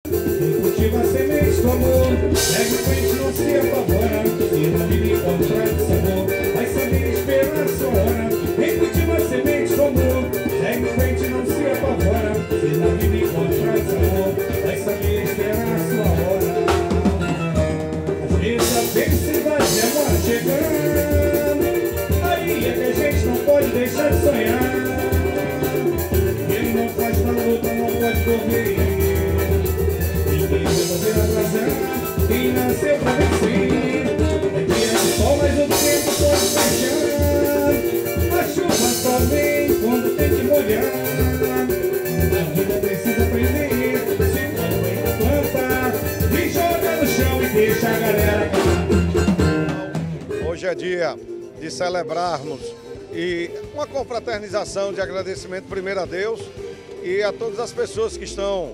Cultiva sementes do amor, segue em frente, não se apavora. Se na vida encontrar sabor, vai saber esperar sua hora. Quem cultiva sementes do amor, segue em frente, não se apavora. Se na vida encontrar sabor, vai saber esperar sua hora. Às vezes a felicidade demora chegando, aí é que a gente não pode deixar de sonhar. Ele não faz na luta, não pode correr. Quem nasceu pra vencer, é dia de sol, mas o tempo todo fechando. A chuva só vem quando tem que molhar. A vida precisa aprender, se não planta, me joga no chão e deixa a galera cantar. Hoje é dia de celebrarmos e uma confraternização de agradecimento primeiro a Deus e a todas as pessoas que estão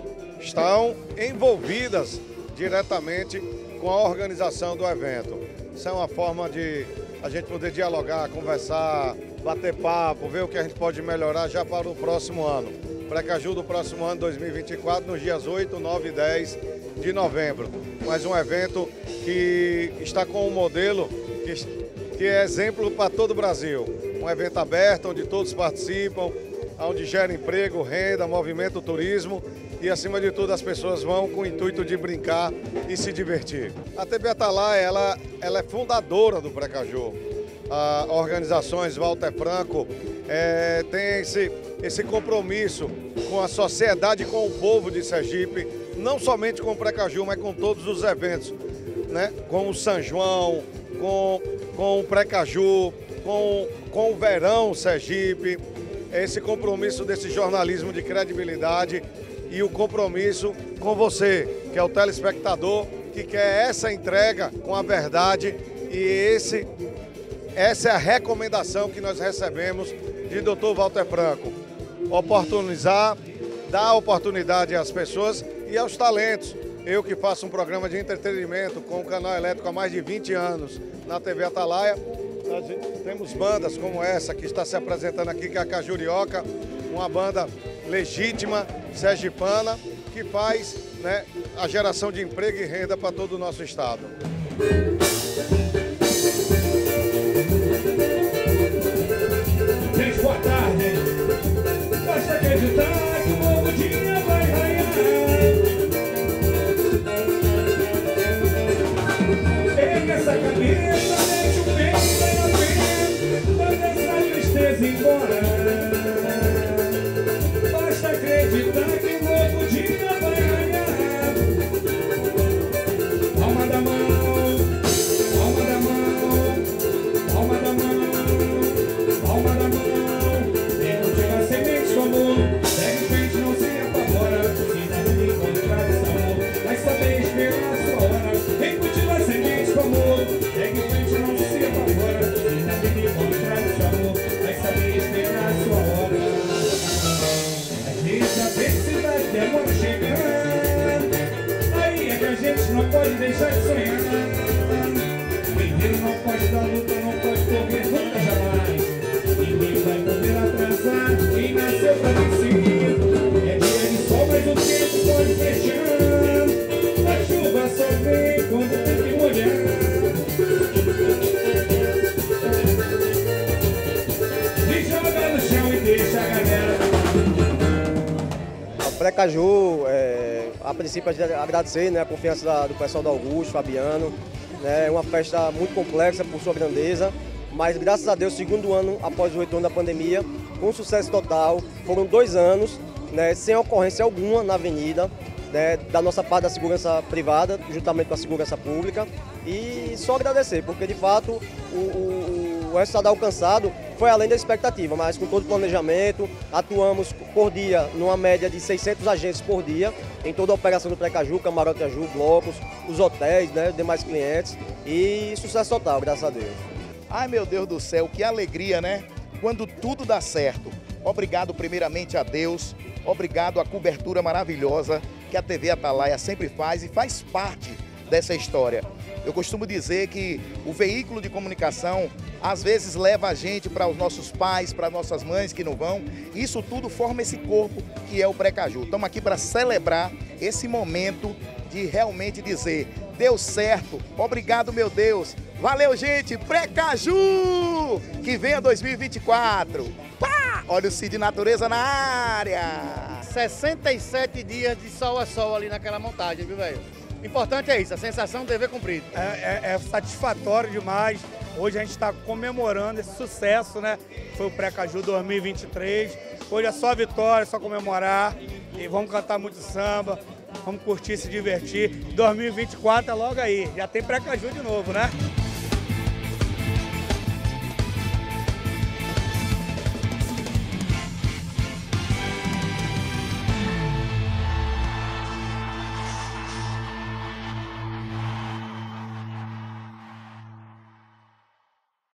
envolvidas diretamente com a organização do evento. Isso é uma forma de a gente poder dialogar, conversar, bater papo, ver o que a gente pode melhorar já para o próximo ano. Precaju do próximo ano, 2024, nos dias 8, 9 e 10 de novembro. Mais um evento que está com um modelo que é exemplo para todo o Brasil. Um evento aberto, onde todos participam, onde gera emprego, renda, movimento, turismo. E, acima de tudo, as pessoas vão com o intuito de brincar e se divertir. A TV Atalaia, ela é fundadora do Precaju. A Organizações Walter Franco tem esse compromisso com a sociedade e com o povo de Sergipe, não somente com o Precaju, mas com todos os eventos, né? Com o São João, com o Precaju, com o Verão Sergipe, esse compromisso desse jornalismo de credibilidade e o compromisso com você, que é o telespectador, que quer essa entrega com a verdade, e essa é a recomendação que nós recebemos de Dr. Walter Franco. Oportunizar, dar oportunidade às pessoas e aos talentos. Eu que faço um programa de entretenimento com o canal elétrico há mais de 20 anos na TV Atalaia, nós temos bandas como essa que está se apresentando aqui, que é a Cajurioca, uma banda legítima, sergipana, que faz, né, a geração de emprego e renda para todo o nosso estado. Gente, boa tarde. Basta acreditar que um novo dia vai raiar. Pega essa cabeça, deixa o peito bem na frente, manda essa tristeza embora. Basta acreditar que um novo dia vai raiar. Palma da mão, palma da mão, palma da mão, palma da mão. Quem cultiva sementes do amor, segue em frente, não se apavora. Se na vida encontrar esse amor, vai saber esperar a sua hora. Quem cultiva sementes do amor, segue em frente, não se apavora. Se na vida encontrar esse amor, vai saber esperar a sua hora. Às vezes a felicidade demora chegando, aí é que a gente não pode deixar de sonhar. O menino não pode dar luta, não pode correr nunca jamais. Ninguém vai poder atrasar quem nasceu pra vencer. É dia de sol, mas o tempo pode fechar. A chuva só vem quando tem que molhar. Me joga no chão e deixa a galera. O Precaju, a princípio, a gente agradecer, né, a confiança do pessoal do Augusto, Fabiano. É uma festa muito complexa por sua grandeza, mas graças a Deus, segundo ano após o retorno da pandemia, com sucesso total. Foram 2 anos, né, sem ocorrência alguma na avenida, né, da nossa parte da segurança privada, juntamente com a segurança pública. E só agradecer, porque de fato o resultado alcançado foi além da expectativa, mas com todo o planejamento, atuamos por dia, numa média de 600 agentes por dia, em toda a operação do Precaju, Camarote Aju, blocos, os hotéis, né, demais clientes, e sucesso total, graças a Deus. Ai, meu Deus do céu, que alegria, né? Quando tudo dá certo. Obrigado primeiramente a Deus, obrigado à cobertura maravilhosa que a TV Atalaia sempre faz e faz parte dessa história. Eu costumo dizer que o veículo de comunicação às vezes leva a gente para os nossos pais, para nossas mães que não vão. Isso tudo forma esse corpo que é o Precaju. Estamos aqui para celebrar esse momento de realmente dizer, deu certo, obrigado meu Deus, valeu gente, Precaju, que venha 2024. Pá! Olha o Cid Natureza na área. 67 dias de sol a sol ali naquela montagem, viu, velho? O importante é isso, a sensação de dever cumprido. É satisfatório demais. Hoje a gente está comemorando esse sucesso, né? Foi o Precaju 2023. Hoje é só vitória, só comemorar. E vamos cantar muito samba, vamos curtir, se divertir. 2024 é logo aí. Já tem Precaju de novo, né?